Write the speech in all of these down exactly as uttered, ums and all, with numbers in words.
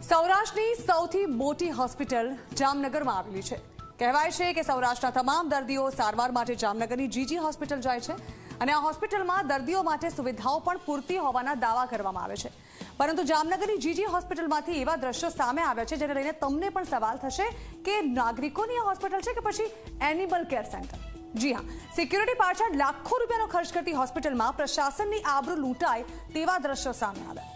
સૌરાષ્ટ્રની સૌથી મોટી હોસ્પિટલ જામનગરમાં આવેલી છે। કહેવાય છે કે સૌરાષ્ટ્રના તમામ દર્દીઓ સારવાર માટે જામનગરની જીજી હોસ્પિટલ જાય છે અને આ હોસ્પિટલમાં દર્દીઓ માટે સુવિધાઓ પણ પૂરતી હોવાના દાવા કરવામાં આવે છે। પરંતુ જામનગરની જીજી હોસ્પિટલમાંથી એવા દ્રશ્યો સામે આવ્યા છે જેને લઈને તમને પણ સવાલ થશે કે નાગરિકોની આ હોસ્પિટલ છે કે પછી એનિમલ કેર સેન્ટર। જી હા, સિક્યુરિટી પાછળ લાખો રૂપિયાનો ખર્ચ કરતી હોસ્પિટલમાં પ્રશાસનની આબરૂ લૂંટાય તેવા દ્રશ્યો સામે આવ્યા।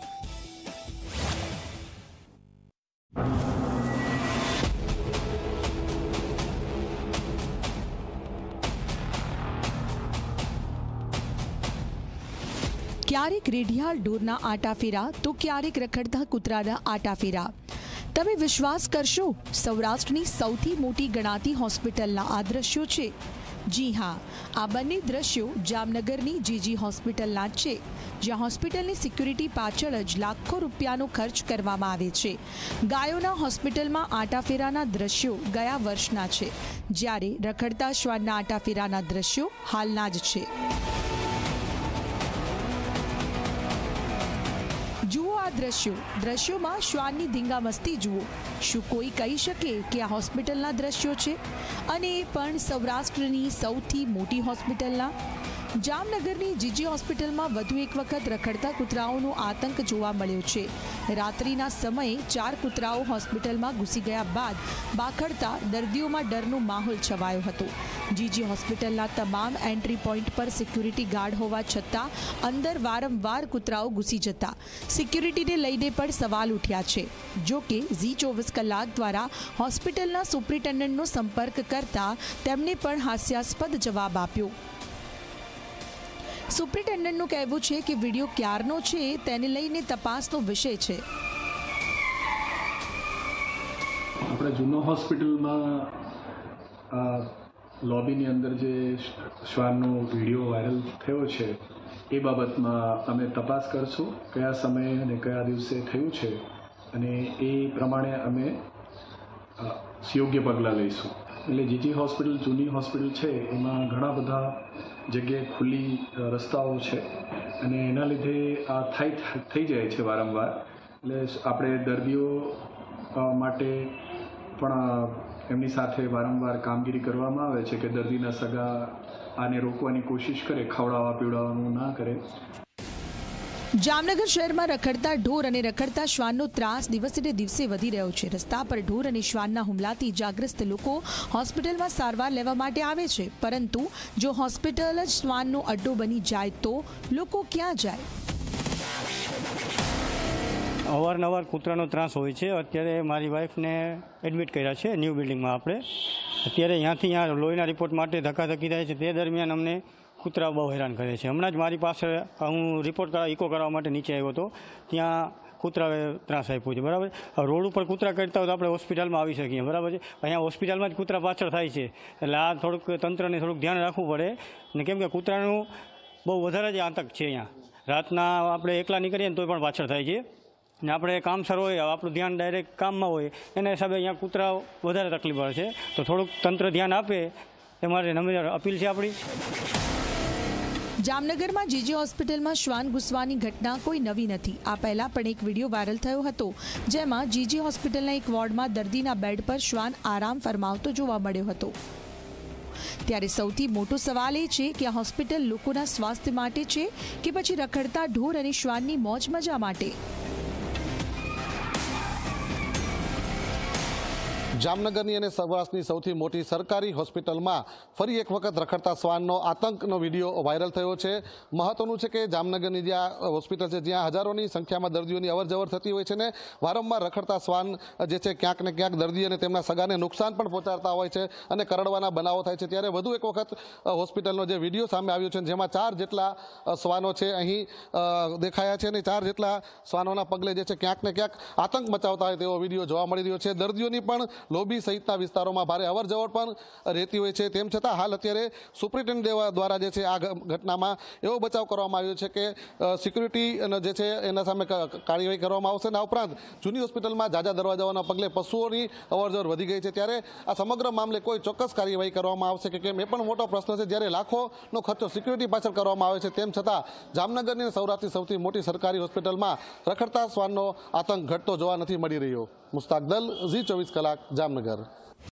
ક્યારેક રેઢિયાળ ઢોરના આટાફેરા તો ક્યારેક રખડતા કૂતરાના આટાફેરા। તમે વિશ્વાસ કરશો, સૌરાષ્ટ્રની સૌથી મોટી ગણાતી હોસ્પિટલના આ દ્રશ્યો છે। જી હા, આ બંને દ્રશ્યો જામનગરની જીજી હોસ્પિટલના જ છે, જ્યાં હોસ્પિટલની સિક્યુરિટી પાછળ જ લાખો રૂપિયાનો ખર્ચ કરવામાં આવે છે। ગાયોના હોસ્પિટલમાં આટાફેરાના દ્રશ્યો ગયા વર્ષના છે, જ્યારે રખડતા શ્વાનના આટાફેરાના દ્રશ્યો હાલના જ છે। જુઓ આ દ્રશ્યો દ્રશ્યોમાં શ્વાનની ધીંગામસ્તી જુઓ। શું કોઈ કહી શકે કે આ હોસ્પિટલના દ્રશ્યો છે, અને એ પણ સૌરાષ્ટ્રની સૌથી મોટી હોસ્પિટલના? જામનગરની જીજી હોસ્પિટલમાં વધુ એક વખત રખડતા કૂતરાઓનો આતંક જોવા મળ્યો છે। રાત્રિના સમયે ચાર કૂતરાઓ હોસ્પિટલમાં ઘૂસી ગયા બાદ બાખડતા દર્દીઓમાં ડરનો માહોલ છવાયો હતો। જીજી હોસ્પિટલના તમામ એન્ટ્રી પોઈન્ટ પર સિક્યુરિટી ગાર્ડ હોવા છતાં અંદર વારંવાર કૂતરાઓ ઘૂસી જતા સિક્યુરિટીને લઈને પણ સવાલ ઉઠ્યા છે। જો કે ઝી ચોવીસ કલાક દ્વારા હોસ્પિટલના સુપ્રિન્ટેન્ડન્ટનો સંપર્ક કરતા તેમણે પણ હાસ્યાસ્પદ જવાબ આપ્યો। સુપ્રિન્ટેન્ડન્ટનું કહેવું છે કે વિડીયો ક્યારનો છે તેને લઈને તપાસનો વિષય છે। આપણે જૂનો હોસ્પિટલમાં લોબીની અંદર જે શ્વાનનો વિડીયો વાયરલ થયો છે એ બાબતમાં અમે તપાસ કરશું, કયા સમયે અને કયા દિવસે થયું છે, અને એ પ્રમાણે અમે યોગ્ય પગલાં લઈશું। એટલે જીજી હોસ્પિટલ જૂની હોસ્પિટલ છે, એમાં ઘણા બધા જગ્યાએ ખુલ્લી રસ્તાઓ છે અને એના લીધે આ થઈ થઈ જાય છે વારંવાર। એટલે આપણે દર્દીઓ માટે પણ એમની સાથે વારંવાર કામગીરી કરવામાં આવે છે કે દર્દીના સગા આને રોકવાની કોશિશ કરે, ખવડાવવા પીવડાવવાનું ના કરે। જામનગર શહેરમાં રખડતા ઢોર અને રખડતા શ્વાનનો ત્રાસ દિવસે ને દિવસે વધી રહ્યો છે। રસ્તા પર ઢોર અને શ્વાનના હુમલાથી ઇજાગ્રસ્ત લોકો હોસ્પિટલમાં સારવાર લેવા માટે આવે છે, પરંતુ જો હોસ્પિટલ જ શ્વાનનો અડ્ડો બની જાય તો લોકો ક્યાં જાય? અવારનવાર કૂતરાનો ત્રાસ હોય છે। અત્યારે મારી વાઈફને એડમિટ કર્યા છે ન્યૂ બિલ્ડિંગમાં। આપણે અત્યારે અહીંયાથી અહીંયા લોહીના રિપોર્ટ માટે ધક્કાધક્કી થાય છે, તે દરમિયાન અમને કૂતરા બહુ હેરાન કરે છે। હમણાં જ મારી પાસે હું રિપોર્ટ કરવા ઇકો કરવા માટે નીચે આવ્યો હતો, ત્યાં કૂતરાએ ત્રાસ આપ્યો છે, બરાબર। રોડ ઉપર કૂતરા કરતા હોય તો આપણે હોસ્પિટલમાં આવી શકીએ, બરાબર છે। અહીંયા હોસ્પિટલમાં જ કૂતરા પાછળ થાય છે, એટલે આ થોડુંક તંત્રને થોડુંક ધ્યાન રાખવું પડે ને, કેમ કે કૂતરાનું બહુ વધારે જ આતંક છે અહીંયા। રાતના આપણે એકલા નીકળીએ ને તોય પણ પાછળ થાય છે, ને આપણે કામસર હોય, આપણું ધ્યાન ડાયરેક્ટ કામમાં હોય, એના હિસાબે અહીંયા કૂતરા વધારે તકલીફ પડે છે। તો થોડુંક તંત્ર ધ્યાન આપે એ મારે નમ્ર અપીલ છે આપણી। જામનગરમાં જીજી હોસ્પિટલમાં શ્વાન ઘૂસવાની ઘટના કોઈ નવી નથી। આ પહેલા પણ એક વિડીયો વાયરલ થયો હતો, જેમાં જીજી હોસ્પિટલના એક વોર્ડમાં દર્દીના બેડ પર શ્વાન આરામ ફરમાવતો જોવા મળ્યો હતો। ત્યારે સૌથી મોટો સવાલ એ છે કે આ હોસ્પિટલ લોકોના સ્વાસ્થ્ય માટે છે કે પછી રખડતા ઢોર અને શ્વાનની મોજ મજા માટે? જામનગરની અને સૌરાષ્ટ્રની સૌથી મોટી સરકારી હોસ્પિટલમાં ફરી એક વખત રખડતા શ્વાનનો આતંકનો વિડીયો વાયરલ થયો છે। મહત્વનું છે કે જામનગરની જે હોસ્પિટલ છે, જ્યાં હજારોની સંખ્યામાં દર્દીઓની અવરજવર થતી હોય છે ને વારંવાર રખડતા શ્વાન જે છે ક્યાંક ને ક્યાંક દર્દી અને તેમના સગાને નુકસાન પણ પહોંચાડતા હોય છે અને કરડવાના બનાવો થાય છે। ત્યારે વધુ એક વખત હોસ્પિટલનો જે વિડીયો સામે આવ્યો છે, જેમાં ચાર જેટલા શ્વાનો છે અહીં દેખાયા છે અને ચાર જેટલા શ્વાનોના પગલે જે છે ક્યાંક ને ક્યાંક આતંક મચાવતા હોય તેવો વિડીયો જોવા મળી રહ્યો છે। દર્દીઓની પણ લોબી સહિતના વિસ્તારોમાં ભારે અવરજવર પણ રહેતી હોય છે। તેમ છતાં હાલ અત્યારે સુપ્રિન્ટેન્ડન્ટ દ્વારા જે છે આ ઘટનામાં એવો બચાવ કરવામાં આવ્યો છે કે સિક્યુરિટી જે છે એના સામે કાર્યવાહી કરવામાં આવશે। આ ઉપરાંત જૂની હોસ્પિટલમાં જાજા દરવાજાઓના પગલે પશુઓની અવરજવર વધી ગઈ છે, ત્યારે આ સમગ્ર મામલે કોઈ ચોક્કસ કાર્યવાહી કરવામાં આવશે કે કેમ એ પણ મોટો પ્રશ્ન છે। જ્યારે લાખોનો ખર્ચો સિક્યુરિટી પાછળ કરવામાં આવે છે, તેમ છતાં જામનગરની અને સૌરાષ્ટ્રની સૌથી મોટી સરકારી હોસ્પિટલમાં રખડતા શ્વાનનો આતંક ઘટતો જોવા નથી મળી રહ્યો। મુસ્તાક દલ, ઝી ચોવીસ કલાક, જામનગર।